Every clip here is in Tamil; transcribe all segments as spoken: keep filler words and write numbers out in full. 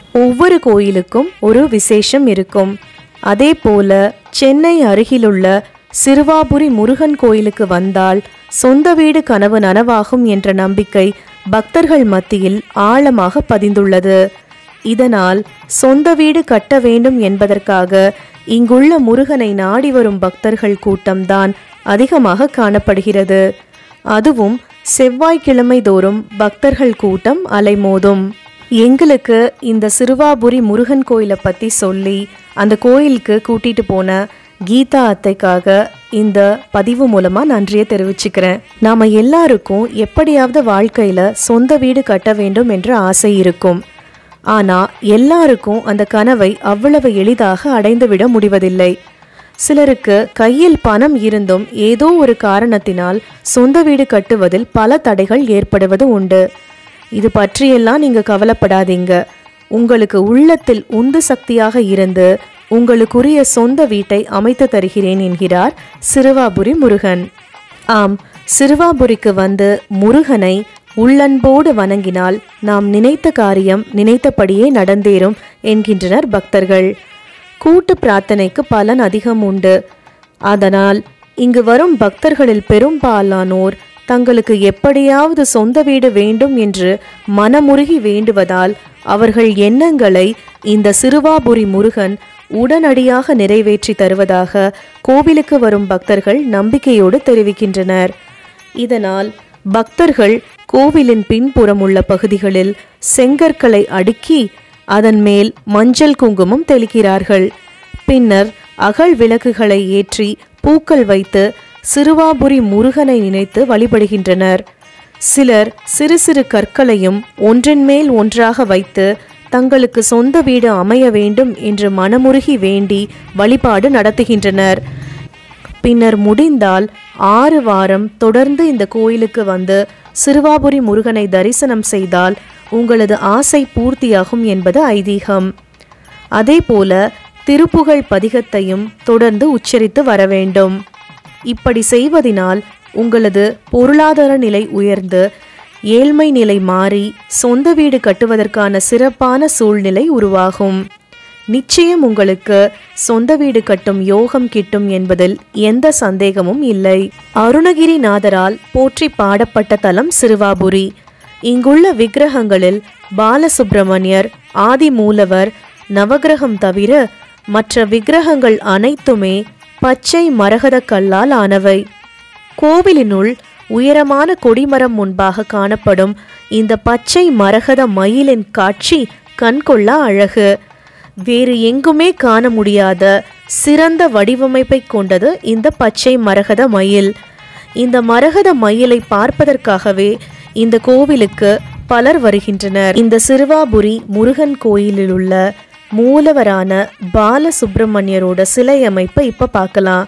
ஒவ்வொரு கோயிலுக்கும் ஒரு விசேஷம் இருக்கும். அதே போல சென்னை அருகிலுள்ள சிறுவாபுரி முருகன் கோயிலுக்கு வந்தால் சொந்த வீடு கனவு நனவாகும் என்ற நம்பிக்கை பக்தர்கள் மத்தியில் ஆழமாக பதிந்துள்ளது. இதனால் சொந்த வீடு கட்ட வேண்டும் என்பதற்காக இங்குள்ள முருகனை நாடி வரும் பக்தர்கள் கூட்டம்தான் அதிகமாக காணப்படுகிறது. அதுவும் செவ்வாய்க்கிழமை தோறும் பக்தர்கள் கூட்டம் அலைமோதும். எங்களுக்கு இந்த சிறுவாபுரி முருகன் கோயிலை பற்றி சொல்லி அந்த கோயிலுக்கு கூட்டிட்டு போன கீதா அத்தைக்காக இந்த பதிவு மூலமாக நன்றியை தெரிவிச்சுக்கிறேன். நாம் எல்லாருக்கும் எப்படியாவது வாழ்க்கையில் சொந்த வீடு கட்ட வேண்டும் என்ற ஆசை இருக்கும். ஆனால் எல்லாருக்கும் அந்த கனவை அவ்வளவு எளிதாக அடைந்துவிட முடிவதில்லை. சிலருக்கு கையில் பணம் இருந்தும் ஏதோ ஒரு காரணத்தினால் சொந்த வீடு கட்டுவதில் பல தடைகள் ஏற்படுவது உண்டு. இது பற்றியெல்லாம் நீங்கள் கவலைப்படாதீங்க. உங்களுக்கு உள்ளத்தில் உந்து சக்தியாக இருந்து உங்களுக்குரிய சொந்த வீட்டை அமைத்து தருகிறேன் என்கிறார் சிறுவாபுரி முருகன். ஆம், சிறுவாபுரிக்கு வந்து முருகனை உள்ளன்போடு வணங்கினால் நாம் நினைத்த காரியம் நினைத்தபடியே நடந்தேறும் என்கின்றனர் பக்தர்கள். கூட்டு பிரார்த்தனைக்கு பலன் அதிகம் உண்டு. அதனால் இங்கு வரும் பக்தர்களில் பெரும்பாலானோர் தங்களுக்கு எப்படியாவது சொந்த வீடு வேண்டும் என்று மனமுருகி வேண்டுவதால் அவர்கள் எண்ணங்களை இந்த சிறுவாபுரி முருகன் உடனடியாக நிறைவேற்றி தருவதாக கோவிலுக்கு வரும் பக்தர்கள் நம்பிக்கையோடு தெரிவிக்கின்றனர். இதனால் பக்தர்கள் கோவிலின் பின்புறம் உள்ள பகுதிகளில் செங்கற்களை அடுக்கி அதன் மேல் மஞ்சள் குங்குமம் தெளிக்கிறார்கள். பின்னர் அகல் விளக்குகளை ஏற்றி பூக்கள் வைத்து சிறுவாபுரி முருகனை நினைத்து வழிபடுகின்றனர். சிலர் சிறு சிறு கற்களையும் ஒன்றின் மேல் ஒன்றாக வைத்து தங்களுக்கு சொந்த வீடு அமைய வேண்டும் என்று மனமுருகி வேண்டி வழிபாடு நடத்துகின்றனர். பின்னர் முடிந்தால் ஆறு வாரம் தொடர்ந்து இந்த கோயிலுக்கு வந்து சிறுவாபுரி முருகனை தரிசனம் செய்தால் உங்களது ஆசை பூர்த்தியாகும் என்பது ஐதீகம். அதே போல திருப்புகழ் பதிகத்தையும் தொடர்ந்து உச்சரித்து வர வேண்டும். இப்படி செய்வதினால் உங்களது பொருளாதார நிலை உயர்ந்து ஏழ்மை நிலை மாறி சொந்த வீடு கட்டுவதற்கான சிறப்பான சூழ்நிலை உருவாகும். நிச்சயம் உங்களுக்கு சொந்த வீடு கட்டும் யோகம் கிட்டும் என்பதில் எந்த சந்தேகமும் இல்லை. அருணகிரிநாதரால் போற்றி பாடப்பட்ட தலம் சிறுவாபுரி. இங்குள்ள விக்கிரகங்களில் பாலசுப்பிரமணியர், ஆதிமூலவர், நவகிரகம் தவிர மற்ற விக்கிரகங்கள் அனைத்துமே பச்சை மரகத கல்லால் ஆனவை. கோவிலினுள் உயரமான கொடிமரம் முன்பாக காணப்படும் இந்த பச்சை மரகத மயிலின் காட்சி கண்கொள்ளா அழகு. வேறு எங்குமே காண முடியாத சிறந்த வடிவமைப்பை கொண்டது இந்த பச்சை மரகத மயில். இந்த மரகத மயிலை பார்ப்பதற்காகவே இந்த கோவிலுக்கு பலர் வருகின்றனர். இந்த சிறுவாபுரி முருகன் கோயிலில் உள்ள மூலவரான பாலசுப்பிரமணியரோட சிலை அமைப்பை இப்ப பார்க்கலாம்.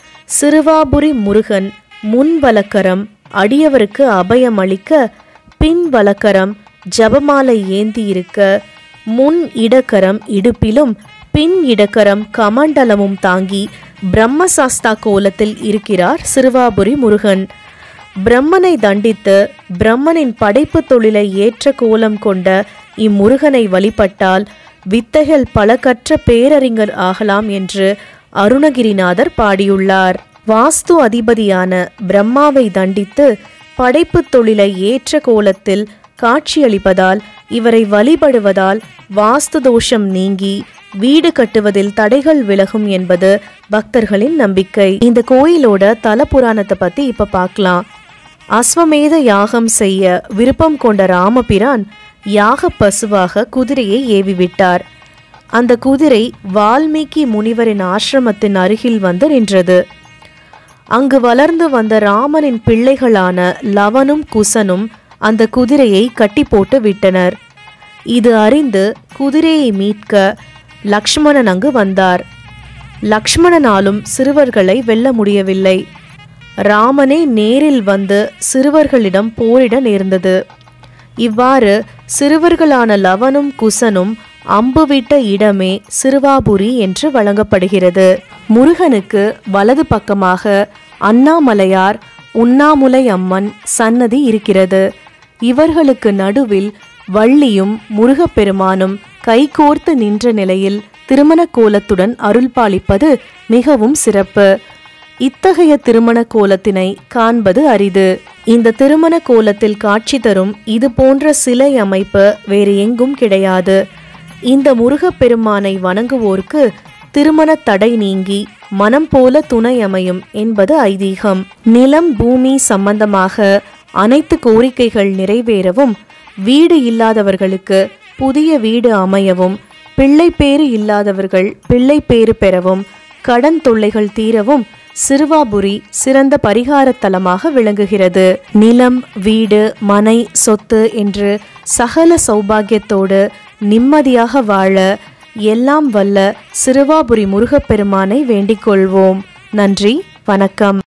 சிறுவாபுரி முருகன் முன் வலக்கரம் அடியவருக்கு அபயம் அளிக்க, பின் வலக்கரம் ஜபமாலை ஏந்தி இருக்க, முன் இடக்கரம் இடுப்பிலும் பின் இடக்கரம் கமண்டலமும் தாங்கி பிரம்மசாஸ்தா கோலத்தில் இருக்கிறார் சிறுவாபுரி முருகன். பிரம்மனை தண்டித்து பிரம்மனின் படைப்பு தொழிலை ஏற்ற கோலம் கொண்ட இம்முருகனை வழிபட்டால் வித்தைகள் பல கற்ற பேரறிஞர் ஆகலாம் என்று அருணகிரிநாதர் பாடியுள்ளார். வாஸ்து அதிபதியான பிரம்மாவை தண்டித்து படைப்பு தொழிலை ஏற்ற கோலத்தில் காட்சியளிப்பதால் இவரை வழிபடுவதால் வாஸ்து தோஷம் நீங்கி வீடு கட்டுவதில் தடைகள் விலகும் என்பது பக்தர்களின் நம்பிக்கை. இந்த கோயிலோட தல புராணத்தை பத்தி இப்ப பார்க்கலாம். அஸ்வமேத யாகம் செய்ய விருப்பம் கொண்ட ராமபிரான் யாக பசுவாக குதிரையை ஏவி விட்டார். அந்த குதிரை வால்மீகி முனிவரின் ஆசிரமத்தின் அருகில் வந்து நின்றது. அங்கு வளர்ந்து வந்த ராமனின் பிள்ளைகளான லவனும் குசனும் அந்த குதிரையை கட்டி போட்டு விட்டனர். இது அறிந்து குதிரையை மீட்க லக்ஷ்மணன் அங்கு வந்தார். லக்ஷ்மணனாலும் சிறுவர்களை வெல்ல முடியவில்லை. ராமனே நேரில் வந்து சிறுவர்களிடம் போரிட நேர்ந்தது. இவ்வாறு சிறுவர்களான லவனும் குசனும் அம்பு விட்ட இடமே சிறுவாபுரி என்று வழங்கப்படுகிறது. முருகனுக்கு வலது பக்கமாக அண்ணாமலையார், உண்ணாமுலை அம்மன் சன்னதி இருக்கிறது. இவர்களுக்கு நடுவில் வள்ளியும் முருகப்பெருமானும் கைகோர்த்து நின்ற நிலையில் திருமண கோலத்துடன் அருள் பாலிப்பது மிகவும் சிறப்பு. இத்தகைய திருமண கோலத்தினை காண்பது அரிது. இந்த திருமண கோலத்தில் காட்சி தரும் இது போன்ற சிலை அமைப்பு வேறு எங்கும் கிடையாது. இந்த முருகப்பெருமானை வணங்குவோருக்கு திருமண தடை நீங்கி மனம் போல துணை அமையும் என்பது ஐதீகம். நிலம் பூமி சம்பந்தமாக அனைத்து கோரிக்கைகள் நிறைவேறவும், வீடு இல்லாதவர்களுக்கு புதிய வீடு அமையவும், பிள்ளை பேறு இல்லாதவர்கள் பிள்ளை பேறு பெறவும், கடன் தொல்லைகள் தீரவும் சிறுவாபுரி சிறந்த பரிகார தலமாக விளங்குகிறது. நிலம், வீடு, மனை, சொத்து என்று சகல சௌபாகியத்தோடு நிம்மதியாக வாழ எல்லாம் வல்ல சிறுவாபுரி முருகப்பெருமானை வேண்டிக் கொள்வோம். நன்றி, வணக்கம்.